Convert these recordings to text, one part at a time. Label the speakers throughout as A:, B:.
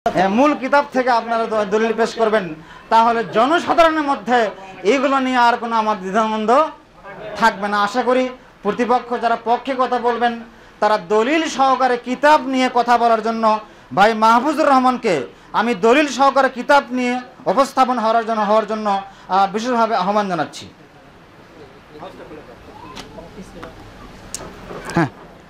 A: মূল কিতাব থেকে আপনারা দলিল পেশ করবেন, তাহলে জনসাধারণের মধ্যে এইগুলো নিয়ে আর কোনো আমার দ্বিধাদ্বন্দ্ব থাকবে না। আশা করি প্রতিপক্ষ যারা পক্ষে কথা বলবেন তারা দলিল সহকারে কিতাব নিয়ে কথা বলার জন্য ভাই মাহফুজুর রহমানকে আমি দলিল সহকারে কিতাব নিয়ে উপস্থাপন হওয়ার জন্য বিশেষভাবে আহ্বান জানাচ্ছি। হ্যাঁ,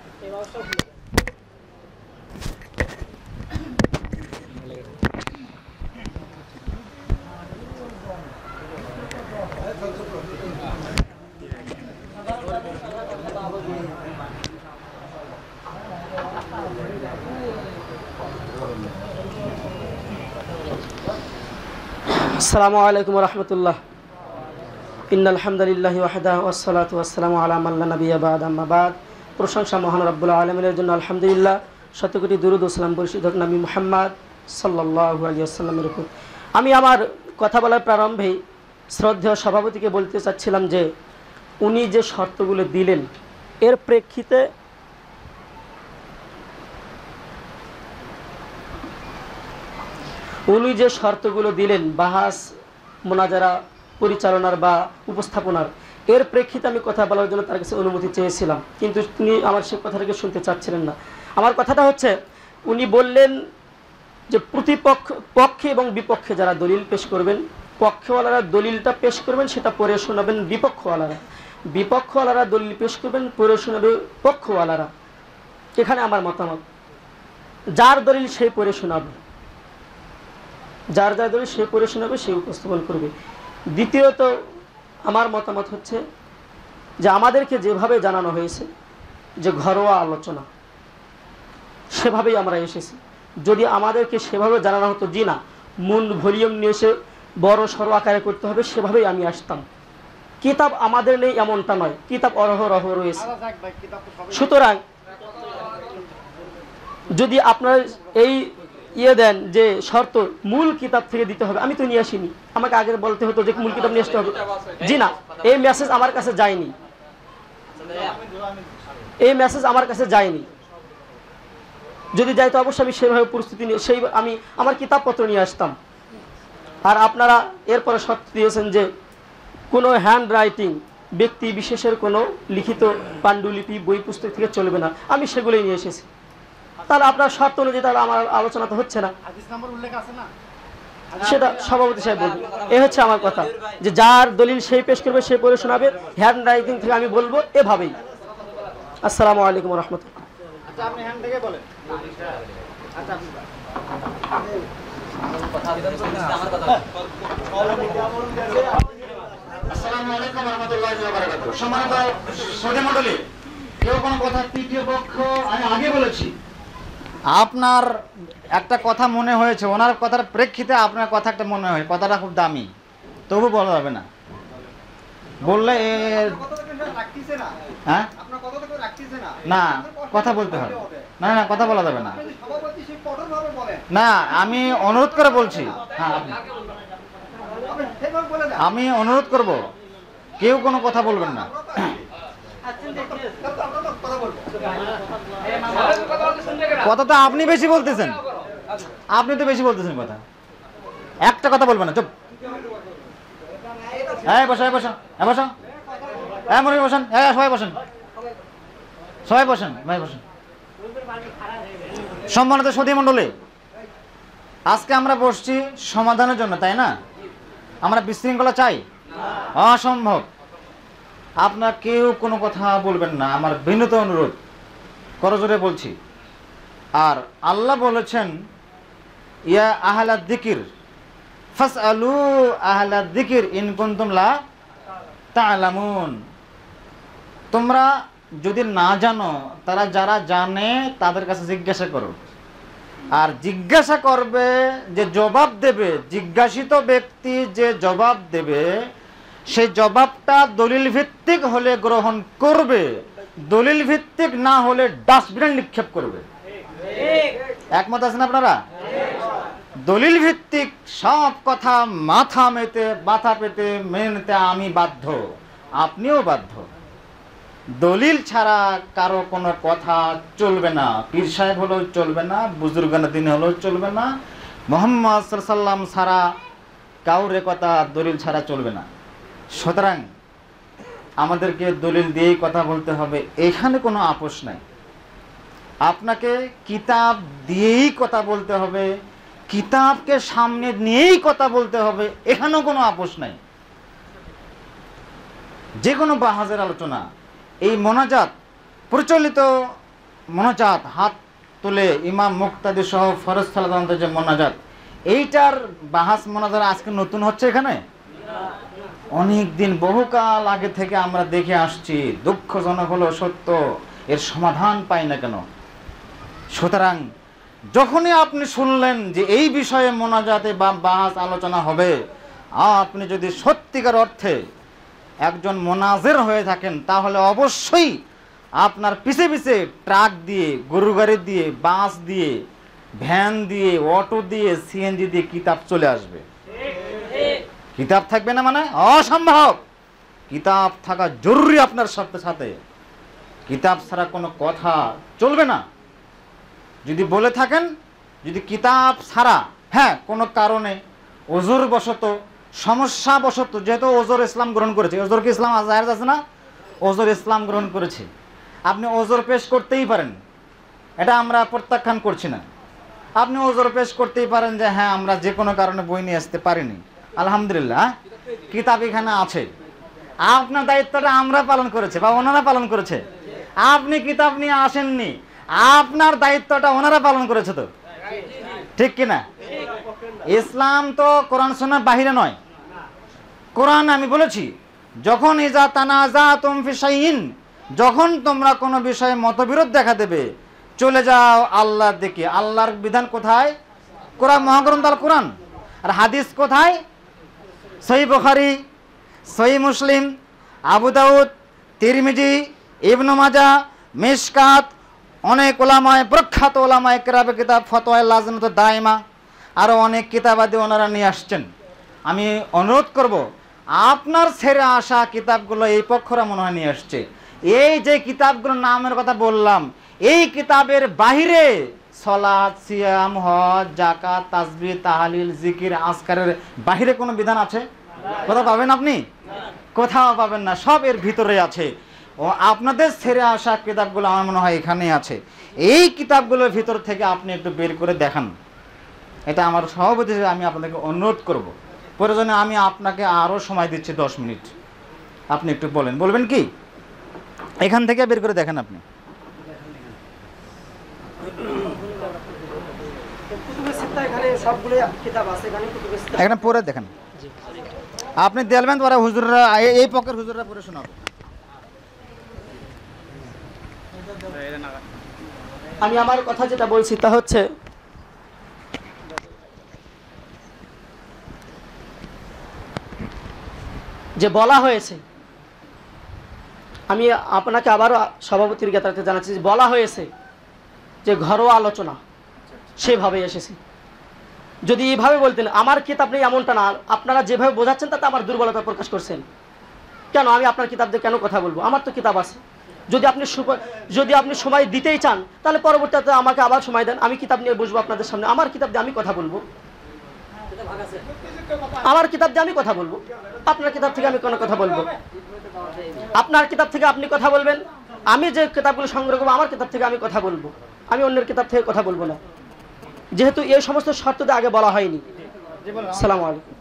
B: আসসালামু আলাইকুম ওয়া রাহমাতুল্লাহ। ইন্নাল হামদুলিল্লাহি ওয়াহদাহু ওয়াসসালাতু ওয়াসসালামু আলা মান লা নাবিয়্যা বা'দা, আম্মা বা'দ। প্রশংসা মহান রব্বুল আলামিনের জন্য আলহামদুলিল্লাহ। শত কোটি দুরূদ ও সালাম বর্ষিত হোক নবী মুহাম্মদ সাল্লাল্লাহু আলাইহি ওয়াসাল্লামের উপর। আমি আমার কথা বলার প্রারম্ভেই শ্রদ্ধেয় সভাপতিকে বলতে চাচ্ছিলাম যে উনি যে শর্তগুলো দিলেন এর প্রেক্ষিতে উনি যে শর্তগুলো দিলেন বাহাস মোনাজারা পরিচালনার বা উপস্থাপনার, এর প্রেক্ষিতে আমি কথা বলার জন্য তার কাছে অনুমতি চেয়েছিলাম, কিন্তু তিনি আমার সে কথাটাকে শুনতে চাচ্ছিলেন না। আমার কথাটা হচ্ছে, উনি বললেন যে পক্ষে এবং বিপক্ষে যারা দলিল পেশ করবেন, পক্ষওয়ালারা দলিলটা পেশ করবেন, সেটা পড়ে শোনাবেন বিপক্ষওয়ালারা, বিপক্ষওয়ালারা দলিল পেশ করবেন, পড়ে শোনাবে পক্ষওয়ালারা। এখানে আমার মতামত, যার দলিল সেই পড়ে শোনাবে, যার যার দলিল সে পড়ে শোনাবে, সে উপস্থাপন করবে। দ্বিতীয়ত আমার মতামত হচ্ছে যে আমাদেরকে যেভাবে জানানো হয়েছে যে ঘরোয়া আলোচনা, সেভাবেই আমরা এসেছি। যদি আমাদেরকে সেভাবে জানানো হতো জি না মূল ভলিউম নিয়ে এসে বড় সড়ো আকারে করতে হবে, সেভাবেই আমি আসতাম। কিতাব আমাদের নেই এমনটা নয়, কিতাব অরহ রয়েছে। সুতরাং যদি আপনার এই দেন যে শর্ত মূল কিতাব থেকে দিতে হবে, আমি তো নিয়ে আসিনি, আমাকে আগে বলতে হতো যে মূল কিতাব নিয়ে আসতে হবে। জি না, এই মেসেজ আমার কাছে যায়নি, এই মেসেজ আমার কাছে যায়নি। যদি যাইতো অবশ্যই আমি সেভাবে পরিস্থিতি নিয়ে আমি আমার কিতাবপত্র নিয়ে আসতাম। আর আপনারা এরপরে শর্ত দিয়েছেন যে কোনো হ্যান্ড রাইটিং ব্যক্তি বিশেষের কোনো লিখিত পাণ্ডুলিপি বই পুস্তক থেকে চলবে না, আমি সেগুলোই নিয়ে এসেছি। তাহলে আপনার শর্ত অনুযায়ী তাহলে আমার আলোচনা তো হচ্ছে না, সেটা সভাপতি সাহেব বলবে। এ হচ্ছে আমার কথা, যে যার দলিল সেই পেশ করবে, সেই পড়ে শোনাবে, হ্যান্ড রাইটিং থেকে আমি বলবো, এভাবেই। আসসালামু আলাইকুম ওয়া রাহমাতুল্লাহ।
A: আপনার একটা কথা মনে হয়েছে, ওনার কথার প্রেক্ষিতে আপনার কথা একটা মনে হয়, কথাটা খুব দামি, তবু বলা যাবে না, বললে হ্যাঁ না কথা বলতে হবে না, না কথা বলা যাবে না। না, আমি অনুরোধ করে বলছি, হ্যাঁ আমি অনুরোধ করব, কেউ কোনো কথা বলবেন না। কথা তো আপনি বেশি বলতেছেন, আপনি তো বেশি বলতেছেন কথা, একটা কথা বলবেন না, চুপ। হ্যাঁ বসো, বসো, হ্যাঁ বসো, হ্যাঁ মনে বসেন, হ্যাঁ সবাই বসেন, সবাই বসেন, ভাই বসেন। সম্মানিত সুধী মণ্ডলী, আজকে আমরা বসছি সমাধানের জন্য, তাই না? আমরা বিশৃঙ্খলা চাই? অসম্ভব। আপনার কেউ কোনো কথা বলবেন না, আমার বিনীত অনুরোধ, করজোরে বলছি। আর আল্লাহ বলেছেন, ইয়া আহলা যিকির ফাসআলু আহলা যিকির ইন কুনতুম লা তা'লামুন। তোমরা যদি না জানো, তারা যারা জানে তাদের কাছে জিজ্ঞাসা করো। আর জিজ্ঞাসা করবে, যে জবাব দেবে, জিজ্ঞাসিত ব্যক্তি যে জবাব দেবে, সেই জবাবটা দলিল ভিত্তিক হলে গ্রহণ করবে, দলিল ভিত্তিক না হলে ডাস্টবিনে নিক্ষেপ করবে। একমত আছেন আপনারা? দলিল ভিত্তিক সব কথা মাথা পেতে মেনে নিতে আমি বাধ্য, আপনিও বাধ্য। দলিল ছাড়া কারো কোনো কথা চলবে না, পীর সাহেব হলেও চলবে না, বুজুর্গানা দিন হলেও চলবে না, মুহাম্মদ সাল্লাল্লাহু আলাইহি সাল্লাম ছাড়া কাউরে কথা দলিল ছাড়া চলবে না। সুতরাং আমাদেরকে দলিল দিয়েই কথা বলতে হবে, এখানে কোনো আপোষ নাই। আপনাকে কিতাব দিয়েই কথা বলতে হবে, কিতাবকে সামনে নিয়েই কথা বলতে হবে, এখানেও কোনো আপোষ নাই। যে কোনো বাহাজের আলোচনা, এই মোনাজাত, প্রচলিত মোনাজাত, হাত তুলে ইমাম মুক্তাদি সহ ফরজ সালাত যে মোনাজাত, এইটার বাহাস মোনাজাত আজকে নতুন হচ্ছে এখানে? অনেক দিন বহুকাল আগে থেকে আমরা দেখে আসছি। দুঃখজনক হলো সত্য, এর সমাধান পাই না কেন? সুতরাং যখনই আপনি শুনলেন যে এই বিষয়ে মোনাজাতে বা বাহাস আলোচনা হবে, আপনি যদি সত্যিকার অর্থে একজন মোনাজের হয়ে থাকেন, তাহলে অবশ্যই আপনার পিছে পিছে ট্রাক দিয়ে, গরু গাড়ি দিয়ে, বাস দিয়ে, ভ্যান দিয়ে, অটো দিয়ে, সিএনজি দিয়ে কিতাব চলে আসবে। কিতাব থাকবে না মানে অসম্ভব। কিতাব থাকা জরুরি আপনার সাথে সাথে। কিতাব ছাড়া কোনো কথা চলবে না। যদি বলে থাকেন, যদি কিতাব ছাড়া, হ্যাঁ, কোনো কারণে ওজোর বশত, সমস্যা বশত, যেহেতু ওজোর ইসলাম গ্রহণ করেছে, ওজোর কি ইসলাম জায়েজ আছে না? ওজোর ইসলাম গ্রহণ করেছে, আপনি ওজোর পেশ করতেই পারেন, এটা আমরা প্রত্যাখ্যান করছি না। আপনি ওজোর পেশ করতেই পারেন যে হ্যাঁ, আমরা যে কোনো কারণে বই নিয়ে আসতে পারিনি, আলহামদুলিল্লাহ, কিতাব এখানে আছে। আপনার দায়িত্বটা আমরা পালন করেছি বা ওনারা পালন করেছে। আপনি কিতাব নিয়ে আসেননি, আপনার দায়িত্বটা ওনারা পালন করেছে, তো ঠিক কিনা? ইসলাম তো কোরআন সুন্নাহর বাহিরে নয়। কোরআন আমি বলেছি, যখন ইজা তানাজাতুম ফি শাইইন, যখন তোমরা কোনো বিষয়ে মতবিরোধ দেখা দেবে, চলে যাও আল্লাহর দিকে। আল্লাহর বিধান কোথায়? কোরআন, মহাগ্রন্থ আল কোরআন। আর হাদিস কোথায়? সহিহ বুখারী, সহিহ মুসলিম, আবু দাউদ, তিরমিজি, ইবনে মাজাহ, মিশকাত, অনেক ওলামায়ে, প্রখ্যাত ওলামায়ে কেরামের কিতাব, ফতোয়া লাজনাত দাইমা, আরও অনেক কিতাবাদি ওনারা নিয়ে আসছেন। আমি অনুরোধ করব, আপনার ছেড়ে আসা কিতাবগুলো এই পক্ষরা মনে হয় নিয়ে আসছে। এই যে কিতাবগুলোর নামের কথা বললাম, এই কিতাবের বাহিরে সালাত, সিয়াম, হজ, যাকাত, তাসবিহ, তাহলিল, জিকির, আজকারের বাহিরে কোনো বিধান আছে? কোথাও পাবেন আপনি? কোথাও পাবেন না, সব এর ভিতরে আছে। ও আপনাদের ছেড়ে আসা কিতাবগুলো আমার মনে হয় এখানেই আছে। এই কিতাবগুলোর ভিতর থেকে আপনি একটু বের করে দেখান, এটা আমার সভাপতি হিসেবে আমি আপনাদেরকে অনুরোধ করব। প্রয়োজনে আমি আপনাকে আরও সময় দিচ্ছি 10 মিনিট, আপনি একটু বলবেন কি? এখান থেকে বের করে দেখেন আপনি। এখানে পড়ে দেখেন, আপনি দেখবেন ওরা হুজুররা, এই পক্ষের হুজুররা পড়ে শোনাবো।
B: আমি আমার কথা যেটা বলছি তা হচ্ছে, যে বলা হয়েছে, আমি আপনাকে আবারও সভাপতির জ্ঞাতার্থে জানাচ্ছি, যে বলা হয়েছে যে ঘরোয়া আলোচনা, সেভাবে এসেছে। যদি এইভাবে বলতেন আমার কিতাব নেই এমনটা না, আপনারা যেভাবে বোঝাচ্ছেন তাতে আমার দুর্বলতা প্রকাশ করছেন। কেন আমি আপনার কিতাব দিয়ে কেন কথা বলবো? আমার তো কিতাব আছে। যদি আপনি সময় দিতেই চান, তাহলে পরবর্তীতে আমাকে আবার সময় দেন, আমি কিতাব নিয়ে বসবো আপনাদের সামনে, আমার কিতাব দিয়ে আমি কথা বলবো। আমার কিতাব দিয়ে আমি কথা বলবো, আপনার কিতাব থেকে আমি কোনো কথা বলবো? আপনার কিতাব থেকে আপনি কথা বলবেন, আমি যে কিতাবগুলো সংগ্রহ করবো আমার কিতাব থেকে আমি কথা বলবো, আমি অন্যের কিতাব থেকে কথা বলবো না, যেহেতু এই সমস্ত শর্ততে আগে বলা হয়নি। আসসালামু আলাইকুম।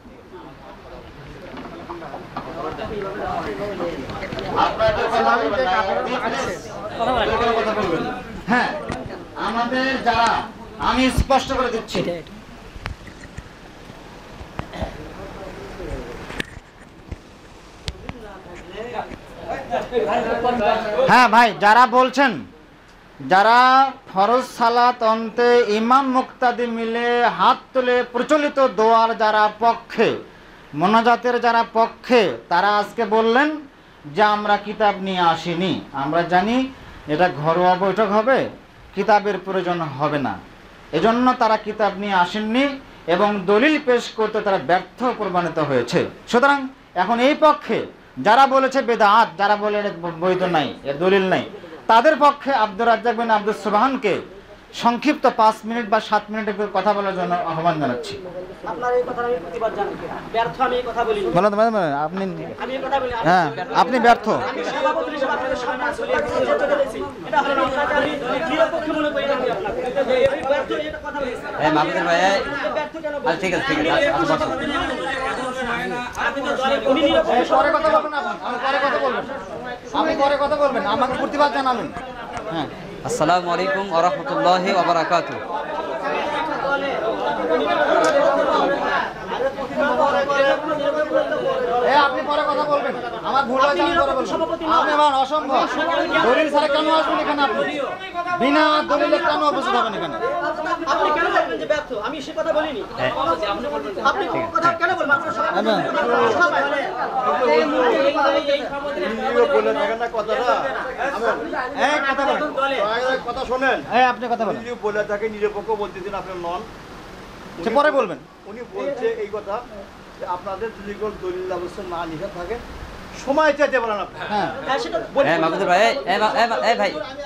A: হ্যাঁ, আমাদের যারা, আমি স্পষ্ট করে দিচ্ছি, হ্যাঁ ভাই, যারা বলছেন, যারা ফরজ সালাত অন্তে ইমাম মুক্তাদি মিলে হাত তুলে প্রচলিত দোয়ার যারা পক্ষে, মোনাজাতের যারা পক্ষে, তারা আজকে বললেন যে আমরা কিতাব নিয়ে আসিনি। আমরা জানি এটা ঘরোয়া বৈঠক হবে, কিতাবের প্রয়োজন হবে না, এজন্য তারা কিতাব নিয়ে আসেননি এবং দলিল পেশ করতে তারা ব্যর্থ প্রমাণিত হয়েছে। সুতরাং এখন এই পক্ষে যারা বলেছে বেদাত, যারা বলে বৈধ নাই, এর দলিল নাই, তাদের পক্ষে আব্দুর রাজ্জাক বিন আব্দুস সুবহানকে সংক্ষিপ্ত 5 মিনিট বা 7 মিনিটের কথা বলার জন্য আহ্বান জানাচ্ছি।
B: আপনার এই কথা আমি প্রতিবাদ জানাই। ব্যর্থ আমি এই কথা বলি।
A: বলেন আপনি,
B: আমি এই কথা বলি।
A: হ্যাঁ আপনি ব্যর্থ।
B: আমি সভাপতি হিসেবে আপনাদের সম্মান করে যেতে পেরেছি। এটা হলো না, আপনাকে আমি নিরপেক্ষ মনে করি না। আমি আপনাকে আমি ব্যর্থ এটা কথা বলি।
C: মাহমুদুল ভাই,
B: ব্যর্থ কেন
C: আচ্ছা ঠিক আছে
B: আপনি তো দলের উনি নিরপেক্ষ।
A: পরে কথা বলবেন আপনি, আমি পরে কথা বলবেন, আমাকে প্রতিবাদ জানাবেন। হ্যাঁ
C: আসসালামু আলাইকুম ওয়া রাহমাতুল্লাহি ওয়া বারাকাতুহু।
A: আপনি পরে কথা বলবেন, আমার ভুল হয়েছে আমি পরে বলবো। আপনি আমার অসম্ভব, দলিল ছাড়া কেন আসবেন এখানে? আপনি বিনা দলিলে কেন উপস্থিত হবেন এখানে?
B: আপনি কেন বলবেন যে ব্যর্থ? আমি সে কথা বলিনি। আপনি কথা কেন বলবেন? আপনার সবাই
D: কথা শোনেন,
A: আপনি কথা বলেন,
D: উনি বলে তাকে নিরপেক্ষ বলতেছেন, আপনি নন।
A: সে পরে বলবেন।
D: উনি বলছে এই কথা যে আপনাদের যদি কোনো দলিল ব্যবস্থা না লিখে থাকে সময় চাইতে পারেন আপনি।
A: হ্যাঁ
B: সেটা
C: মাহমুদুল ভাই, ভাই